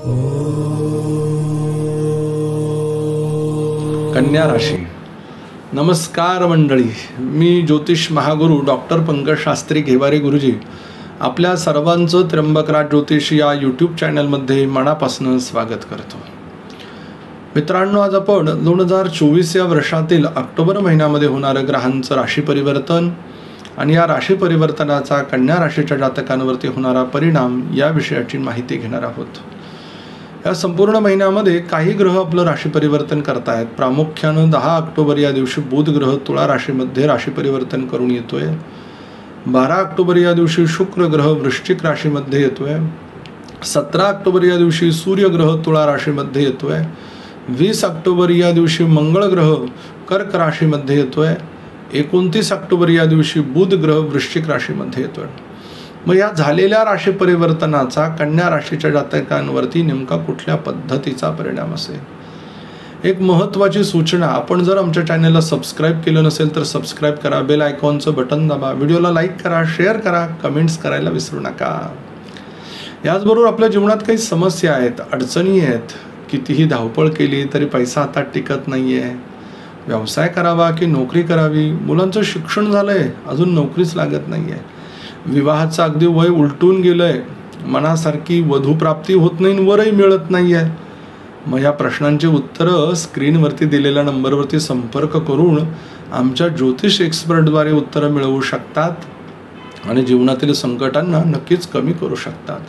कन्या राशी. नमस्कार मंडळी, मी ज्योतिष महागुरु डॉक्टर पंकज शास्त्री घेवारे गुरुजी आपल्या सर्वांचं त्र्यंबकराज ज्योतिष या यूट्यूब चॅनलमध्ये मनापासून स्वागत करतो. मित्रांनो, आज आपण 2024 या वर्षातील ऑक्टोबर महिन्यामध्ये होणारं ग्रहांचं राशी परिवर्तन आणि या राशी परिवर्तनाचा कन्या राशीच्या जातकांवरती होणारा परिणाम या विषयाची माहिती घेणार आहोत. या संपूर्ण महिन्यामध्ये काही ग्रह आपलं राशी परिवर्तन करतायत. प्रामुख्यानं 10 ऑक्टोबर या दिवशी बुध ग्रह तुळा राशीमध्ये राशी परिवर्तन करून येतोय. 12 ऑक्टोबर या दिवशी शुक्र ग्रह वृश्चिक राशीमध्ये येतोय. 17 ऑक्टोबर या दिवशी सूर्य ग्रह तुळा राशीमध्ये येतोय. 20 ऑक्टोबर या दिवशी मंगळ ग्रह कर्क राशीमध्ये येतोय. 29 ऑक्टोबर या दिवशी बुध ग्रह वृश्चिक राशीमध्ये येतोय. मग या झालेल्या राशी परिवर्तनाचा कन्या राशीच्या जातकांवरती नेमका कुठल्या पद्धतीचा परिणाम असेल? एक महत्त्वाची सूचना, आपण जर आमच्या चॅनलला सबस्क्राईब केलं नसेल तर सबस्क्राईब करा, बेल आयकॉनचं बटन दाबा, व्हिडिओला लाईक करा, शेअर करा, कमेंट्स करायला विसरू नका. याचबरोबर आपल्या जीवनात काही समस्या आहेत, अडचणी आहेत. कितीही धावपळ केली तरी पैसा हातात टिकत नाही आहे. व्यवसाय करावा की नोकरी करावी, मुलांचं शिक्षण झालं आहे अजून नोकरीच लागत नाही आहे. विवाहाचं अगदी वय उलटून गेलं आहे, मनासारखी वधूप्राप्ती होत नाही, वरही मिळत नाही आहे. मग या प्रश्नांची उत्तरं स्क्रीनवरती दिलेल्या नंबरवरती संपर्क करून आमच्या ज्योतिष एक्सपर्टद्वारे उत्तरं मिळवू शकतात आणि जीवनातील संकटांना नक्कीच कमी करू शकतात.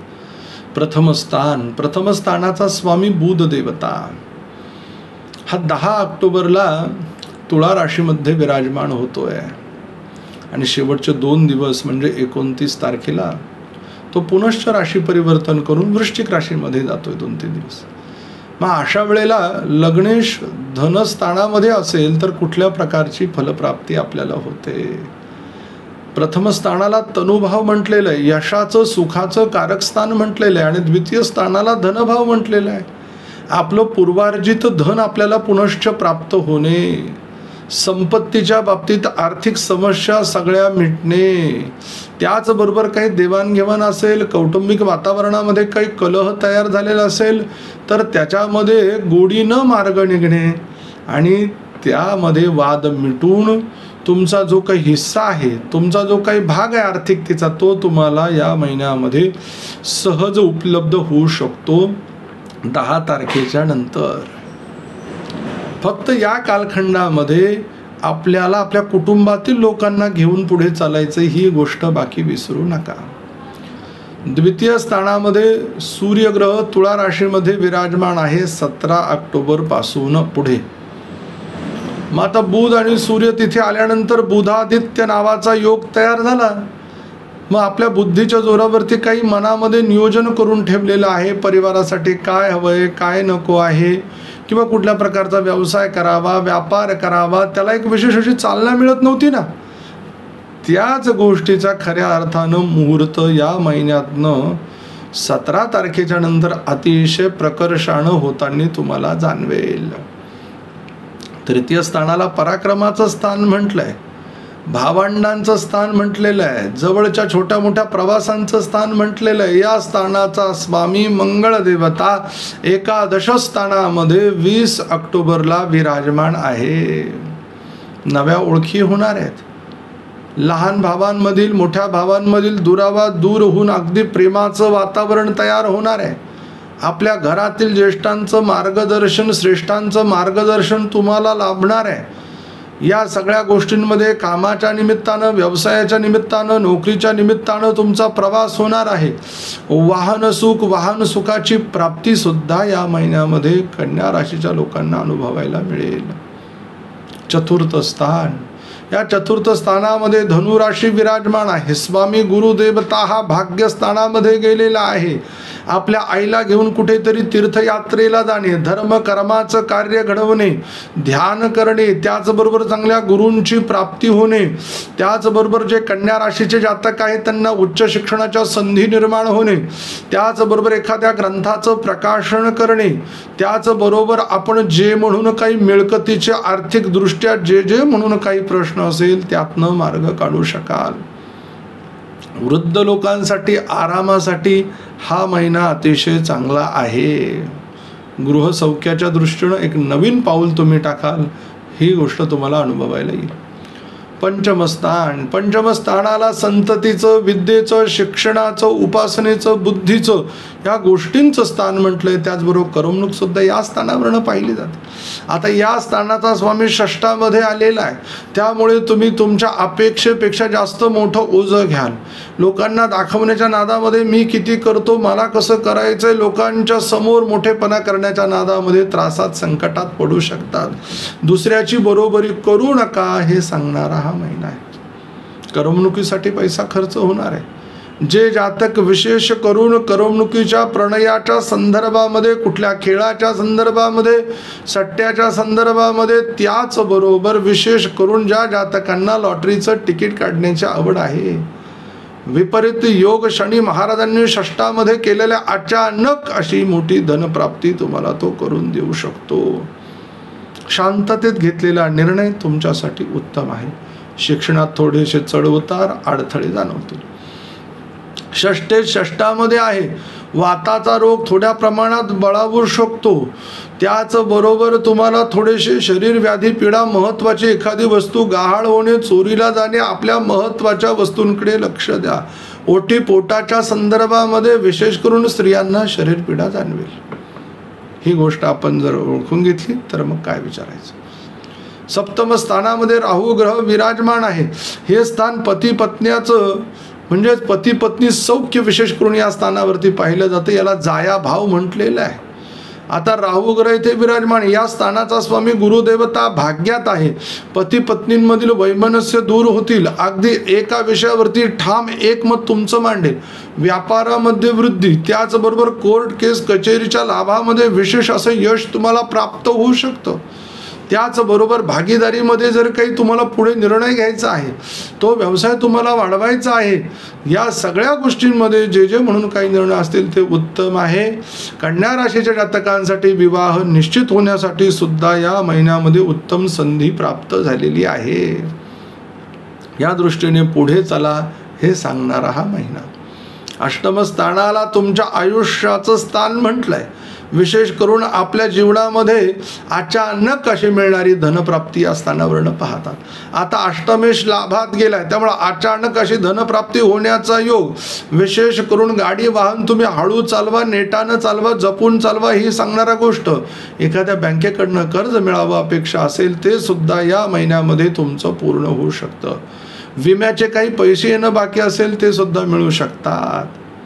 प्रथम स्थानाचा स्वामी बुध देवता हा 10 ऑक्टोबरला तुळा राशीमध्ये विराजमान होतोय आणि शेवटचे 2 दिवस म्हणजे 29 तारखेला तो पुनश्च राशी परिवर्तन करून वृश्चिक राशीमध्ये जातोय 2-3 दिवस. मग अशा वेळेला लग्नेश धनस्थानामध्ये असेल तर कुठल्या प्रकारची फलप्राप्ती आपल्याला होते? प्रथम स्थानाला तनुभाव म्हटलेलं आहे, यशाचं सुखाचं कारकस्थान म्हटलेलं आहे आणि द्वितीय स्थानाला धनभाव म्हटलेलं आहे. आपलं पूर्वार्जित धन आपल्याला पुनश्च प्राप्त होणे, संपत्तीच्या बाबतीत आर्थिक समस्या सगळ्या मिटणे, त्याचबरोबर काही देवाणघेवाण असेल, कौटुंबिक वातावरणामध्ये काही कलह तयार झालेला असेल तर त्याच्यामध्ये गोडीनं मार्ग निघणे आणि त्यामध्ये वाद मिटून तुमचा जो काही हिस्सा आहे, तुमचा जो काही भाग आहे आर्थिकतेचा, तो तुम्हाला या महिन्यामध्ये सहज उपलब्ध होऊ शकतो 10 तारखेच्या नंतर. फक्त या कालखंडामध्ये आपल्याला आपल्या कुटुंबातील लोकांना घेऊन पुढे चालायचं, ही गोष्ट बाकी विसरू नका. द्वितीय स्थानामध्ये सूर्यग्रह तुळा राशीमध्ये विराजमान आहे 17 ऑक्टोबर पासून पुढे. मग आता बुध आणि सूर्य तिथे आल्यानंतर बुधादित्य नावाचा योग तयार झाला. मग आपल्या बुद्धीच्या जोरावरती काही मनामध्ये नियोजन करून ठेवलेलं आहे, परिवारासाठी काय हवंय, काय नको आहे, किंवा कुठल्या प्रकारचा व्यवसाय करावा, व्यापार करावा, त्याला एक विशेष अशी चालना मिळत नव्हती ना, त्याच गोष्टीचा खऱ्या अर्थानं मुहूर्त या महिन्यातनं 17 तारखेच्या नंतर अतिशय प्रकर्षानं होताना तुम्हाला जाणवेल. तृतीय स्थानाला पराक्रमाचं स्थान म्हटलंय, भावंडांचं स्थान म्हटलेलं आहे, जवळच्या छोट्या मोठ्या प्रवासांचं स्थान म्हटलेलं आहे. या स्थानाचा स्वामी मंगळ देवता एकादश स्थानामध्ये 20 ऑक्टोबरला विराजमान आहे. नव्या ओळखी होणार आहेत. लहान भावांमधील मोठ्या भावांमधील दुरावा दूर होऊन अगदी प्रेमाचं वातावरण तयार होणार आहे. आपल्या घरातील ज्येष्ठांचं मार्गदर्शन, श्रेष्ठांचं मार्गदर्शन तुम्हाला लाभणार आहे. या सगळ्या गोष्टींमध्ये कामाच्या निमित्तानं, व्यवसायाच्या निमित्तानं, नोकरीच्या निमित्तानं तुमचा प्रवास होणार आहे. वाहन सुखाची प्राप्तीसुद्धा या महिन्यामध्ये कन्या राशीच्या लोकांना अनुभवायला मिळेल. चतुर्थ स्थान, या चतुर्थ स्थानामध्ये धनुराशी विराजमान आहे. स्वामी गुरुदेवता हा भाग्यस्थानामध्ये गेलेला आहे. आपल्या आईला घेऊन कुठेतरी तीर्थयात्रेला जाणे, धर्म कर्माचं कार्य घडवणे, ध्यान करणे, त्याचबरोबर चांगल्या गुरूंची प्राप्ती होणे, त्याचबरोबर जे कन्या राशीचे जातक आहेत त्यांना उच्च शिक्षणाच्या संधी निर्माण होणे, त्याचबरोबर एखाद्या ग्रंथाचं प्रकाशन करणे, त्याचबरोबर आपण जे म्हणून काही मिळकतीचे आर्थिकदृष्ट्या जे म्हणून काही प्रश्न असेल त्यातनं मार्ग काढू शकाल. वृद्ध लोकांसाठी आरामासाठी हा महिना अतिशय चांगला आहे. गृहसौख्याच्या दृष्टीनं एक नवीन पाऊल तुम्ही टाकाल, ही गोष्ट तुम्हाला अनुभवायला येईल. पंचमस्थान, पंचमस्थानाला संततीचं, विद्येचं, शिक्षणाचं, उपासनेचं, बुद्धीचं या गोष्टींचं स्थान म्हटलंय. त्याचबरोबर करमणूक सुद्धा या स्थानावरनं पाहिली जाते. आता या स्थानाचा स्वामी षष्ठामध्ये आलेला आहे, त्यामुळे तुम्ही तुमच्या अपेक्षेपेक्षा जास्त मोठं ओझं घ्याल. लोकांना दाखवण्याच्या नादामध्ये मी किती करतो, मला कसं करायचंय, लोकांच्या समोर मोठेपणा करण्याच्या नादामध्ये त्रासात, संकटात पडू शकतात. दुसऱ्याची बरोबरी करू नका हे सांगणारा हा महिना आहे. करमणुकीसाठी पैसा खर्च होणार आहे. जे जातक विशेष करून करमणुकीच्या, प्रणयाच्या संदर्भामध्ये, कुठल्या खेळाच्या संदर्भामध्ये, सट्ट्याच्या संदर्भामध्ये, त्याचबरोबर विशेष करून ज्या जातकांना लॉटरीचं तिकीट काढण्याची आवड आहे, विपरीत योग शनी महाराजांनी षष्ठामध्ये केलेल्या अचानक अशी मोठी धनप्राप्ती तुम्हाला तो करून देऊ शकतो. शांततेत घेतलेला निर्णय तुमच्यासाठी उत्तम आहे. शिक्षणात थोडेसे चढउतार, अडथळे जाणवतील. षष्ठामध्ये आहे, वाताचा रोग थोड्या प्रमाणात बळावू शकतो. त्याचबरोबर तुम्हाला थोडेसे शरीर व्याधी, पीडा, महत्त्वाची एखादी वस्तू गहाळ होणे, चोरीला जाणे, आपल्या महत्त्वाच्या वस्तूंकडे लक्ष द्या. ओटीपोटाच्या संदर्भामध्ये विशेष करून स्त्रियांना शरीर पीडा जाणवेल. ही गोष्ट आपण जर ओळखून घेतली तर मग काय विचारायचं. सप्तम स्थानामध्ये राहू ग्रह विराजमान आहे. हे स्थान पती पत्न्याचं म्हणजेच पती पत्नी सौख्य विशेष करून या स्थानावरती पाहिलं जातं. याला जाया भाव म्हटलेलं आहे. आता राहू ग्रह इथे विराजमान, या स्थानाचा स्वामी गुरुदेवता भाग्यात आहे. पती पत्नींमधील वैमनस्य दूर होतील. अगदी एका विषयावरती ठाम एकमत तुमचं मांडेल. व्यापारामध्ये वृद्धी, त्याचबरोबर कोर्ट केस कचेरीच्या लाभामध्ये विशेष असं यश तुम्हाला प्राप्त होऊ शकतं. त्याचबरोबर भागीदारीमध्ये जर काही तुम्हाला पुढे निर्णय घ्यायचा आहे, तो व्यवसाय तुम्हाला वाढवायचा आहे, या सगळ्या गोष्टींमध्ये जे जे म्हणून काही निर्णय असतील ते उत्तम आहे. कन्या राशीच्या जातकांसाठी विवाह निश्चित होण्यासाठी सुद्धा या महिन्यामध्ये उत्तम संधी प्राप्त झालेली आहे. या दृष्टीने पुढे चला हे सांगणारा हा महिना. अष्टम स्थानाला तुमच्या आयुष्याचं स्थान म्हटलंय. विशेष करून आपल्या जीवनामध्ये अचानक अशी मिळणारी धनप्राप्ती या स्थानावरनं पाहतात. आता अष्टमेश लाभात गेलाय, त्यामुळे अचानक अशी धनप्राप्ती होण्याचा योग. विशेष करून गाडी वाहन तुम्ही हळू चालवा, नेटानं चालवा, जपून चालवा ही सांगणारा गोष्ट. एखाद्या बँकेकडनं कर्ज मिळावं अपेक्षा असेल ते सुद्धा या महिन्यामध्ये तुमचं पूर्ण होऊ शकतं. विम्याचे काही पैसे येणं बाकी असेल ते सुद्धा मिळू शकतात.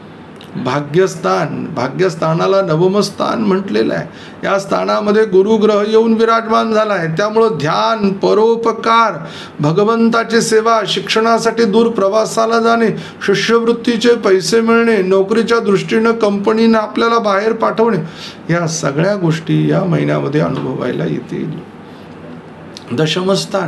भाग्यस्थान, भाग्यस्थानाला नवम स्थान म्हटलेलं आहे. या स्थानामध्ये गुरुग्रह येऊन विराजमान झाला आहे. त्यामुळं ध्यान, परोपकार, भगवंताची सेवा, शिक्षणासाठी दूर प्रवासाला जाणे, शिष्यवृत्तीचे पैसे मिळणे, नोकरीच्या दृष्टीनं कंपनीनं आपल्याला बाहेर पाठवणे, या सगळ्या गोष्टी या महिन्यामध्ये अनुभवायला येतील. दशमस्थान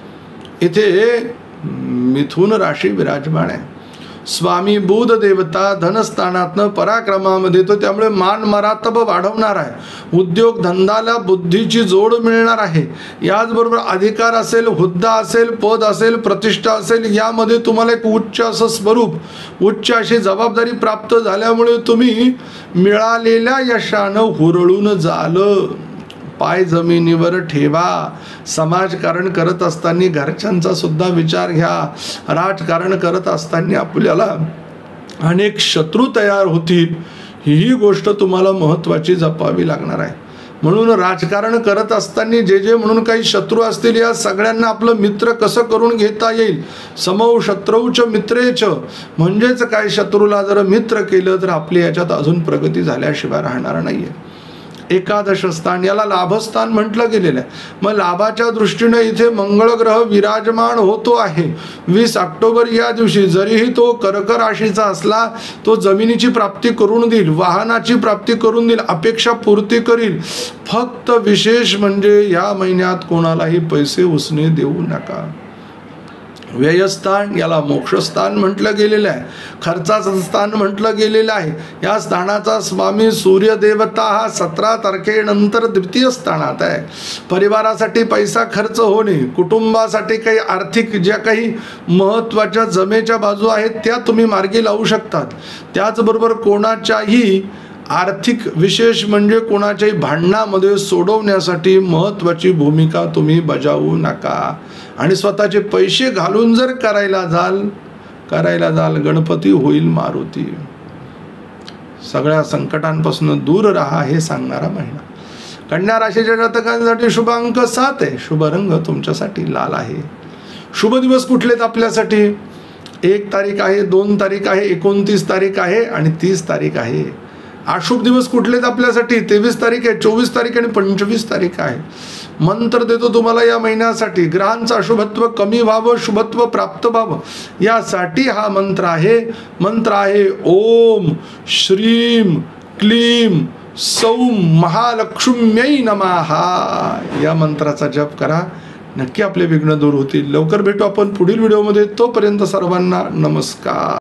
इथे मिथुन राशी विराजमान आहे. स्वामी बुध देवता धनस्थानातनं पराक्रमामध्ये येतो, त्यामुळे मान मरातब वाढवणार आहे. उद्योग धंदाला बुद्धीची जोड मिळणार आहे. याचबरोबर अधिकार असेल, हुद्दा असेल, पद असेल, प्रतिष्ठा असेल, यामध्ये तुम्हाला एक उच्च असं स्वरूप, उच्च अशी जबाबदारी प्राप्त झाल्यामुळे तुम्ही मिळालेल्या यशानं हुरळून जाल. पाय जमिनीवर ठेवा. समाजकारण करत असताना घरच्यांचा सुद्धा विचार घ्या. राजकारण करत असताना आपल्याला अनेक शत्रू तयार होतील, ही गोष्ट तुम्हाला महत्त्वाची जपावी लागणार आहे. म्हणून राजकारण करत असताना जे जे म्हणून काही शत्रू असतील, या सगळ्यांना आपलं मित्र कसं करून घेता येईल. समौ शत्रूच मित्रेच, म्हणजेच काय, शत्रूला जर मित्र केलं तर आपली याच्यात अजून प्रगती झाल्याशिवाय राहणार नाहीये. एकादश स्थान, याला लाभस्थान म्हटलं गेलेलं आहे. मग लाभाच्या दृष्टीने इथे मंगळ ग्रह विराजमान होतो आहे. 20 ऑक्टोबर या दिवशी जरीही तो कर्क राशीचा असला, तो जमिनीची प्राप्ती करून देईल, वाहनाची प्राप्ती करून देईल, अपेक्षा पूर्ती करील. फक्त विशेष म्हणजे या महिन्यात कोणालाही पैसे उसने देऊ नका. व्ययस्थान याला मोक्षस्थान म्हटलं गेलेलं आहे, खर्चाचं स्थान म्हटलं गेलेलं आहे. या स्थानाचा स्वामी सूर्यदेवता हा 17 तारखेनंतर द्वितीय स्थानात आहे. परिवारासाठी पैसा खर्च होणे, कुटुंबासाठी काही आर्थिक ज्या काही महत्त्वाच्या जमेच्या बाजू आहेत त्या तुम्ही मार्गी लावू शकतात. त्याचबरोबर कोणाच्याही आर्थिक विशेष म्हणजे कोणाच्याही भांडणामध्ये सोडवण्यासाठी महत्त्वाची भूमिका तुम्ही बजावू नका. आणि स्वतःचे पैसे घालून जर करायला जाल गणपती होईल मारुती. सगळ्या संकटांपासून दूर राहा हे सांगणारा महिना. कन्या राशीच्या जातकांसाठी शुभ अंक 7 आहे. शुभ रंग तुमच्यासाठी लाल आहे. शुभ दिवस कुठलेत आपल्यासाठी? 1 तारीख आहे, 2 तारीख आहे, 29 तारीख आहे आणि 30 तारीख आहे. अशुभ दिवस कुठलेत आपल्यासाठी? 23 तारीख आहे, 24 तारीख आणि 25 तारीख आहे. मंत्र देतो तुम्हाला या महिन्यासाठी. ग्रहांचं अशुभत्व कमी व्हावं, शुभत्व प्राप्त व्हावं यासाठी हा मंत्र आहे. मंत्र आहे ओम श्रीम क्लीम सौम महालक्ष्म्यै नमः. या मंत्राचा जप करा, नक्की आपले विघ्न दूर होतील. लवकर भेटू आपण पुढील व्हिडिओमध्ये. तोपर्यंत सर्वांना नमस्कार.